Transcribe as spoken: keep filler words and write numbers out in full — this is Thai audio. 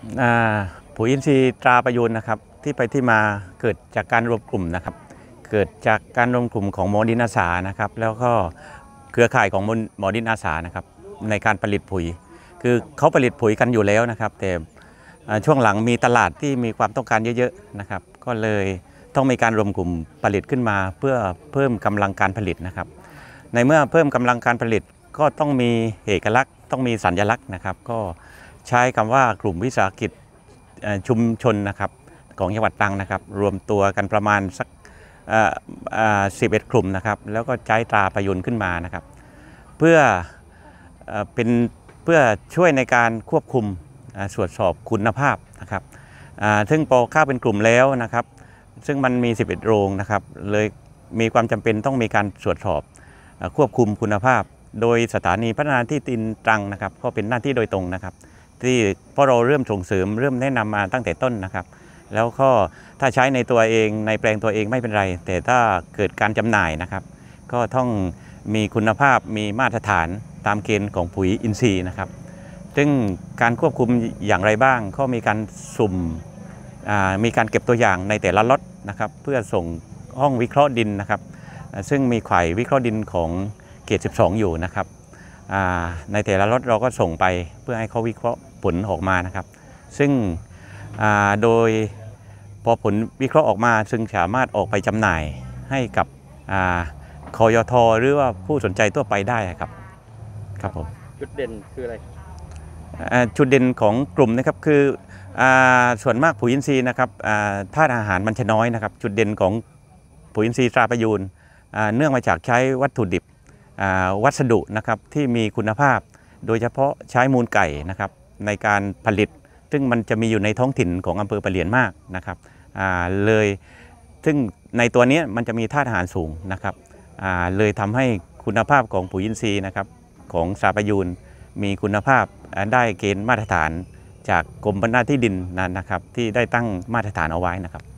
ปุ๋ยอินทรีย์ตราประยูนนะครับที่ไปที่มาเกิดจากการรวมกลุ่มนะครับเกิดจากการรวมกลุ่มของหมอดินอาสานะครับแล้วก็เครือข่ายของหมอดินอาสานะครับในการผลิตปุ๋ยคือเขาผลิตปุ๋ยกันอยู่แล้วนะครับแต่ช่วงหลังมีตลาดที่มีความต้องการเยอะๆนะครับก็เลยต้องมีการรวมกลุ่มผลิตขึ้นมาเพื่อเพิ่มกำลังการผลิตนะครับในเมื่อเพิ่มกำลังการผลิตก็ต้องมีเอกลักษณ์ต้องมีสัญลักษณ์นะครับก็ใช้คำว่ากลุ่มวิสาหกิจชุมชนนะครับของจังหวัดตรังนะครับรวมตัวกันประมาณสักสิบเอ็ดกลุ่มนะครับแล้วก็ใช้ตราประยุนขึ้นมานะครับเพื่อเป็นเพื่อช่วยในการควบคุมตรวจสอบคุณภาพนะครับซึ่งพอเข้าเป็นกลุ่มแล้วนะครับซึ่งมันมีสิบเอ็ดโรงนะครับเลยมีความจำเป็นต้องมีการตรวจสอบควบคุมคุณภาพโดยสถานีพัฒนาที่ดินตรังนะครับก็เป็นหน้าที่โดยตรงนะครับที่เพราะเราเริ่มส่งเสริมเริ่มแนะนำมาตั้งแต่ต้นนะครับแล้วก็ถ้าใช้ในตัวเองในแปลงตัวเองไม่เป็นไรแต่ถ้าเกิดการจำหน่ายนะครับก็ต้องมีคุณภาพมีมาตรฐานตามเกณฑ์ของปุ๋ยอินทรีย์นะครับซึ่งการควบคุมอย่างไรบ้างก็มีการสุ่มมีการเก็บตัวอย่างในแต่ละล็อตนะครับเพื่อส่งห้องวิเคราะห์ดินนะครับซึ่งมีข่ายวิเคราะห์ดินของเกรดสิบสองอยู่นะครับในแต่ละล็อตเราก็ส่งไปเพื่อให้เขาวิเคราะห์ผลออกมานะครับซึ่งโดยพอผลวิเคราะห์ออกมาซึ่งสามารถออกไปจำหน่ายให้กับคยท.หรือว่าผู้สนใจทั่วไปได้ครับครับผมจุดเด่นคืออะไรจุดเด่นของกลุ่มนะครับคือส่วนมากปุ๋ยอินทรีย์นะครับธาตุอาหารมันจะน้อยนะครับจุดเด่นของปุ๋ยอินทรีย์ตราประยูนเนื่องมาจากใช้วัตถุดิบวัสดุนะครับที่มีคุณภาพโดยเฉพาะใช้มูลไก่นะครับในการผลิตซึ่งมันจะมีอยู่ในท้องถิ่นของอำเภอปะเหลียนมากนะครับเลยซึ่งในตัวนี้มันจะมีธาตุอาหารสูงนะครับเลยทำให้คุณภาพของปุ๋ยอินทรีย์นะครับของตราประยูนมีคุณภาพได้เกณฑ์มาตรฐานจากกรมพัฒนาที่ดินนั้นนะครับที่ได้ตั้งมาตรฐานเอาไว้นะครับ